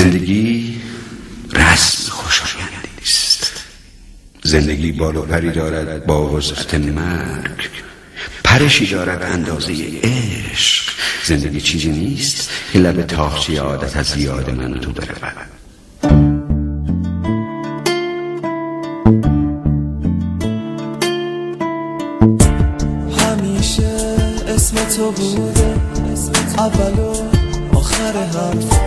زندگی رسم خوشایندی است. زندگی بال و پری دارد با وسعت مرگ، پرشی دارد اندازه عشق. زندگی چیزی نیست که لب تاخچه عادت از یاد من و تو برود. همیشه اسم تو بوده اول و آخر حرف،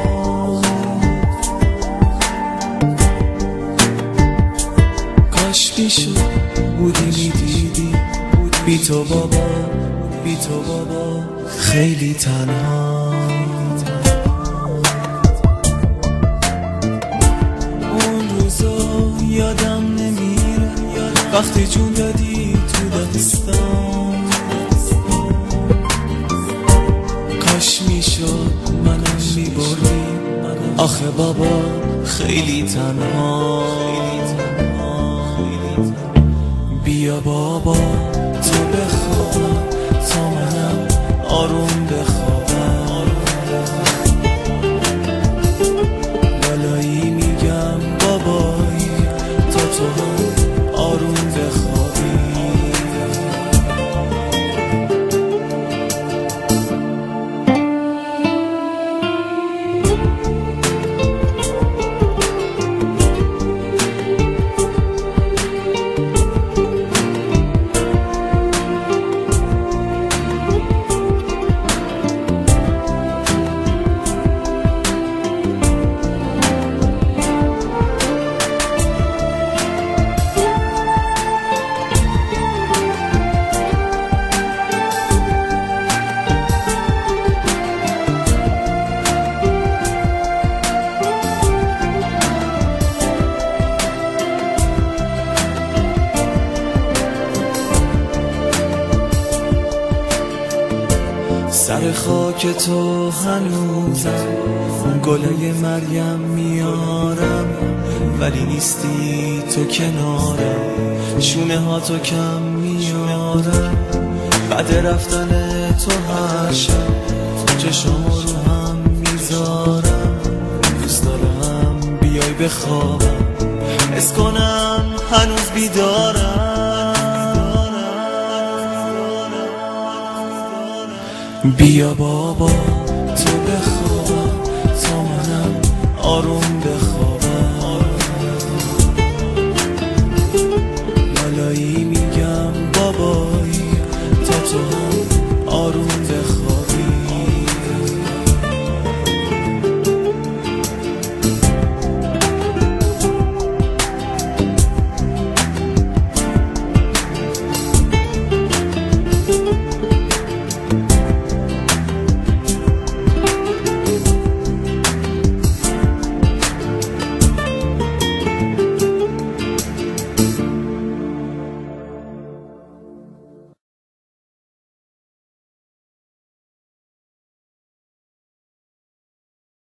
کاش میشد بودی میدیدی بی تو بابا، بی تو بابا خیلی تنها. اون روزا یادم نمیره وقتی جون دادی تو دبستان، کاش میشد منم میبردی آخه بابا خیلی تنها. بیا بابا تو بخواب تا منم آروم بخوابم، بالایی میگم بابایی تا تو هم آروم بخوابی. سر خاک تو هنوزم گلای مریم میارم، ولی نیستی تو کنارم، شونه ها تو کم میارم. بعد رفتن تو هر شب چشمو رو هم میذارم، دوست دارم بیای بخوابم حس کنم هنوز بیدارم. بیا بابا تو بخواب تا منم آروم بخوابم، بالایی میگم بابایی تا تو